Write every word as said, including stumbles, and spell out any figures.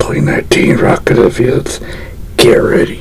twenty nineteen Rock of the Fields. Get ready.